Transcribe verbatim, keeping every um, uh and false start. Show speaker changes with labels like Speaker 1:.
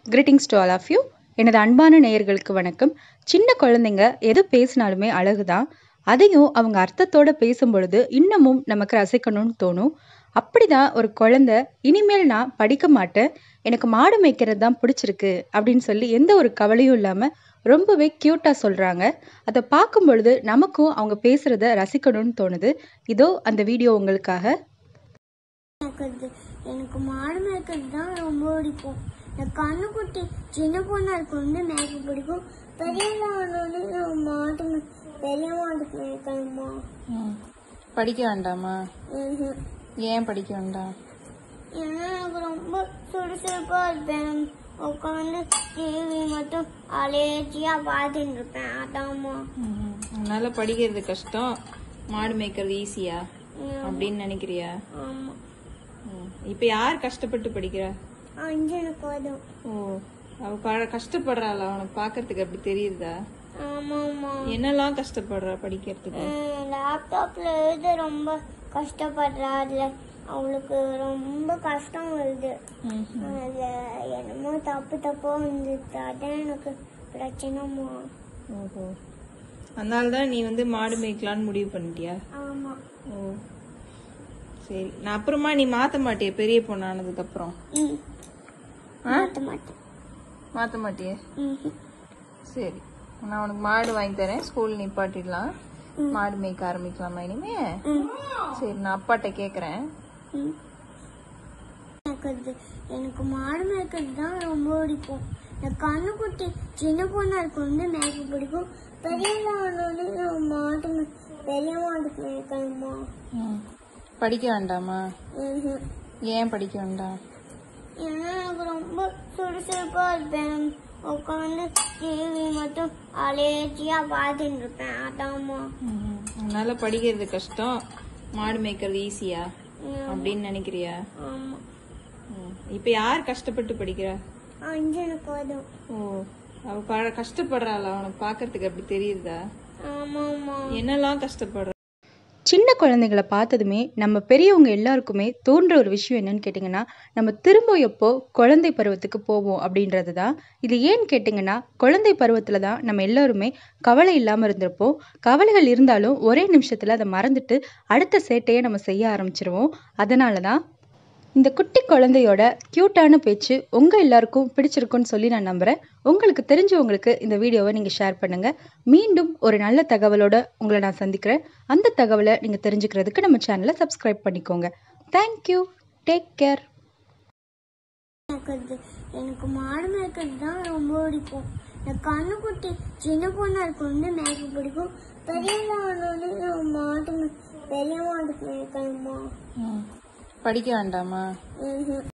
Speaker 1: Greetings to all of you. எனது அன்பான நேயர்களுக்கு வணக்கம். சின்ன குழந்தைங்க எது பேசினாலுமே அழகுதான். அதையும் அவங்க அர்த்தத்தோட பேசும்பொழுது இன்னமும் நமக்கு ரசிக்கணும்னு தோணும். அப்படிதான் ஒரு குழந்தை இனிமேல் நான் படிக்க மாட்டேன், எனக்கு மாடு மேய்க்கிறது தான் பிடிச்சிருக்கு அப்படின்னு சொல்லி எந்த ஒரு கவலையும் இல்லாம ரொம்பவே கியூட்டா சொல்றாங்க. அதை பார்க்கும் பொழுது நமக்கும் அவங்க பேசுறத ரசிக்கணும்னு தோணுது. இதோ அந்த வீடியோ உங்களுக்காக.
Speaker 2: எனக்கு மாடு மேய்க்கிறது தான் ரொம்ப பிடிக்கும். இந்த கண்ணுக்குட்டி சின்ன பொண்ணா இருக்கு மேய்க்க பிடிக்கும். பெரிய மாட்டு பெரிய மாட்டுக்கு மேய்க்கணுமா?
Speaker 3: படிக்க வேண்டாமா? ஏன் படிக்க வேண்டாம்?
Speaker 2: ஏன்னா எனக்கு ரொம்ப சுறுசுறுப்பா இருப்பேன். உட்காந்து டிவி மட்டும் அலேச்சியா பார்த்துட்டு இருப்பேன். அதாம்மா.
Speaker 3: அதனால படிக்கிறது கஷ்டம், மாடு மேய்க்கிறது ஈஸியா அப்படின்னு நினைக்கிறியா?
Speaker 2: ஆமா.
Speaker 3: இப்ப யார் கஷ்டப்பட்டு படிக்கிறா?
Speaker 2: அஞ்சனுக்கு வரும்.
Speaker 3: ஓ, அவ கஷ்டப்படுறாளா? உனக்கு பாக்குறதுக்கு அப்படி தெரியுதா?
Speaker 2: ஆமாமா.
Speaker 3: என்னெல்லாம் கஷ்டப்படுறா படிக்கிறதுக்கு?
Speaker 2: லேப்டாப்ல எழுத ரொம்ப கஷ்டப்படுறா. அதுல அவளுக்கு ரொம்ப கஷ்டம் வருது. அதுல என்னமோ தப்பு தப்பா வந்துச்சு. அதான் எனக்கு பிரச்சனைமா.
Speaker 3: ஓஹோ, அதனாலதான் நீ வந்து மாடு மேய்க்கலான்னு முடிவு பண்ணிட்டியா?
Speaker 2: ஆமா.
Speaker 3: ஓ சரி, நான் அப்புறமா நீ மாத்த மாட்டிய பெரிய பொண்ணானதுக்கு அப்புறம்?
Speaker 2: மாத்த மாட்டேன்.
Speaker 3: மாத்த மாட்டிய? சரி, நான் உனக்கு மாடு வாங்கி தரேன். ஸ்கூல் நிப்பாட்டிடலாம், மாடு மேய்க்க ஆரம்பிக்கலாமா இனிமே? சரி, நான் அப்பாட்ட கேக்குறேன்.
Speaker 2: எனக்கு மாடு மேய்க்கிறது தான் ரொம்ப பிடிக்கும். இந்த கண்ணுக்குட்டி சின்ன பொண்ணா இருக்கு மேய்க்க பிடிக்கும். பெரிய மாட்டு பெரிய மாட்டுக்கு மேய்க்கணுமா?
Speaker 3: படிக்க வேண்டாமா? ஏன் படிக்க வேண்டாம்?
Speaker 2: ஏன்னா எனக்கு ரொம்ப சுறுசுறுப்பா இருப்பேன். உட்காந்து டிவி மட்டும் அலேச்சியா பார்த்துட்டு இருப்பேன். அதாம்மா.
Speaker 3: அதனால படிக்கிறது கஷ்டம், மாடு மேய்க்கிறது ஈஸியா அப்படின்னு நினைக்கிறியா?
Speaker 2: ஆமா.
Speaker 3: இப்ப யார் கஷ்டப்பட்டு படிக்கிறா?
Speaker 2: அஞ்சனுக்கு வரும்.
Speaker 3: ஓ, அவ கஷ்டப்படுறாளா? உனக்கு பாக்குறதுக்கு அப்படி தெரியுதா?
Speaker 2: ஆமாமா.
Speaker 3: என்னெல்லாம் கஷ்டப்படுற?
Speaker 1: சின்ன குழந்தைகளை பார்த்ததுமே நம்ம பெரியவங்க எல்லாருக்குமே தோன்ற ஒரு விஷயம் என்னன்னு கேட்டிங்கன்னா, நம்ம திரும்ப எப்போ குழந்தை பருவத்துக்கு போவோம் அப்படின்றது தான். இது ஏன்னு கேட்டிங்கன்னா, குழந்தை பருவத்தில் தான் நம்ம எல்லாருமே கவலை இல்லாமல் இருந்திருப்போம். கவலைகள் இருந்தாலும் ஒரே நிமிஷத்தில் அதை மறந்துட்டு அடுத்த சேட்டையை நம்ம செய்ய ஆரம்பிச்சிருவோம். அதனால தான் இந்த குட்டி குழந்தையோட க்யூட்டான பேச்சு உங்கள் எல்லாருக்கும் பிடிச்சிருக்குன்னு சொல்லி நான் நம்புகிறேன். உங்களுக்கு தெரிஞ்சவங்களுக்கு இந்த வீடியோவை நீங்கள் ஷேர் பண்ணுங்கள். மீண்டும் ஒரு நல்ல தகவலோட உங்களை நான் சந்திக்கிறேன். அந்த தகவலை நீங்கள் தெரிஞ்சுக்கிறதுக்கு நம்ம சேனலை சப்ஸ்கிரைப் பண்ணிக்கோங்க. தேங்க்யூ. Take care.
Speaker 2: எனக்கு மாடு மேய்க்கிறது தான் ரொம்ப பிடிக்கும். இந்த கண்ணுக்குட்டி சின்ன பொண்ணா இருக்கு மேய்க்க பிடிக்கும். பெரிய மாட்டு பெரிய மாட்டுக்கு மேய்க்கணுமா?
Speaker 3: படிக்க வேண்டாமா?